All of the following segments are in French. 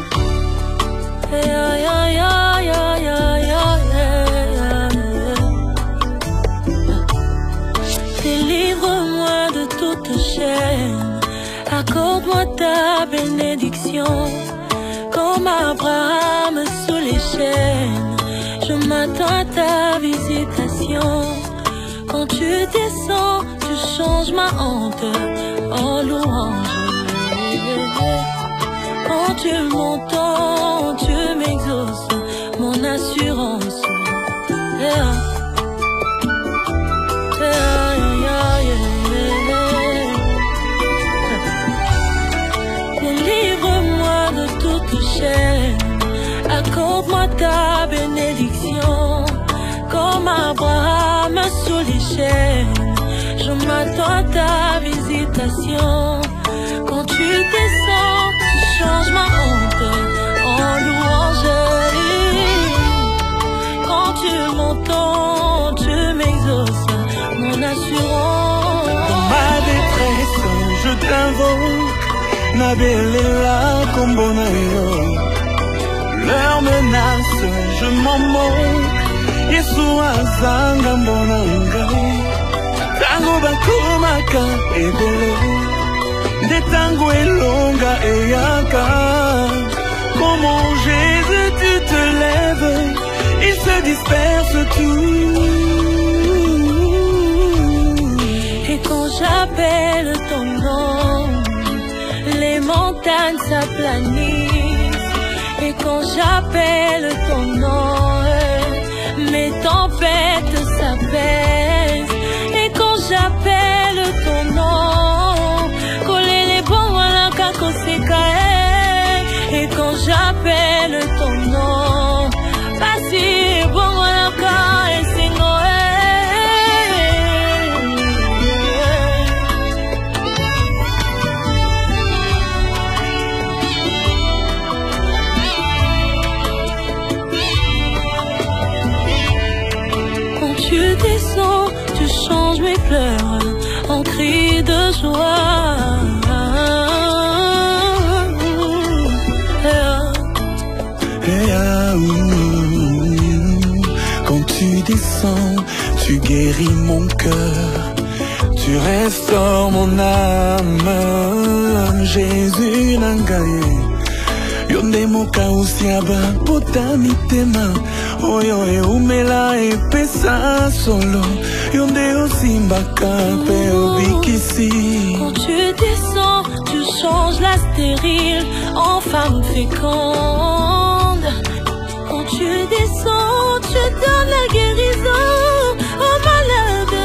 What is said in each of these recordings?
Délivre-moi de toute chaîne, accorde-moi ta bénédiction. Comme Abraham sous les chaînes, je m'attends à ta visitation. Quand tu descends, tu changes ma honte en louange. Quand tu m'entends, tu m'exauces, mon assurance. Délivre-moi de toute chaîne, accorde-moi ta bénédiction. Comme Abraham sous les chaînes, je m'attends à ta visitation. Quand tu descends, tu changes ma honte en louange. Quand tu m'entends, tu m'exauces, mon assurance. Dans ma détresse, je t'invoque, Nabelela Kombonayo. Leur menace, je m'en moque, Yeshua Zanga Mbonangai. Tango Bakumaka Ebele, des tango elonga et yaka. Comment Jésus tu te lèves, ils se dispersent tous. Et quand j'appelle ton nom, les montagnes s'aplanissent. Et quand j'appelle ton nom, mes tempêtes s'apaisent. Et quand j'appelle ton nom, coller les bons à la kakosekae. Et quand j'appelle ton nom, passer bon à la kaesenoe. Quand tu descends, tu changes mes pleurs en cris de joie. Quand tu descends, tu guéris mon cœur, tu restaures mon âme. Jésus Nangaye, yonde moka usiaba potamitema. Oyo e umela e pesa solo, yonde osimbaka pe obikisi. Quand tu descends, tu changes la stérile en femme féconde. Quand tu descends, tu donnes la guérison aux malades.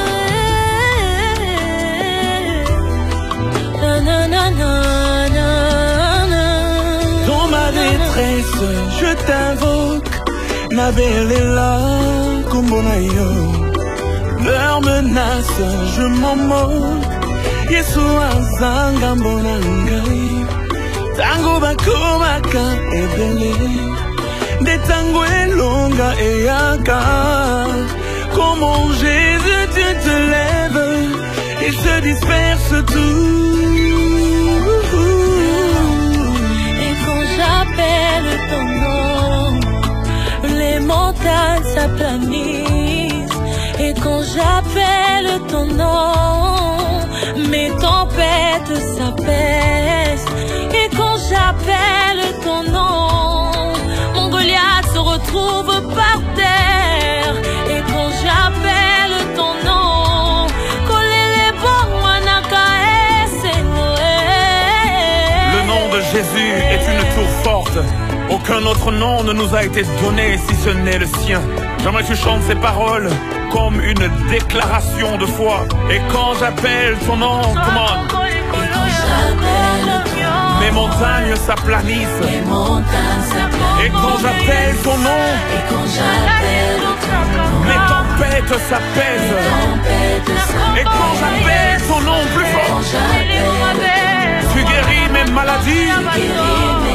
Dans ma détresse, je t'invoque, Nabelela Kombonayo. Leur menace, je m'en moque, Yeshua Zanga Mbonangai. Tango Bakumaka Ebele, des tango elonga et yaka. Comment Jésus tu te lèves, ils se dispersent tous. Et quand j'appelle ton nom, les montagnes s'aplanissent. Et quand j'appelle ton nom, mes tempêtes s'apaisent. Et quand j'appelle ton nom, mon Goliath se retrouve par terre. Et quand j'appelle ton nom, coller les bons wanakae, c'est Noël. Le nom de Jésus est une tour forte. Aucun autre nom ne nous a été donné si ce n'est le sien. J'aimerais que tu chantes ces paroles comme une déclaration de foi. Et quand j'appelle ton nom, comment? Mes montagnes s'aplanissent. Et quand j'appelle ton nom, mes tempêtes s'apaisent. Et quand j'appelle ton nom plus fort, tu guéris mes maladies.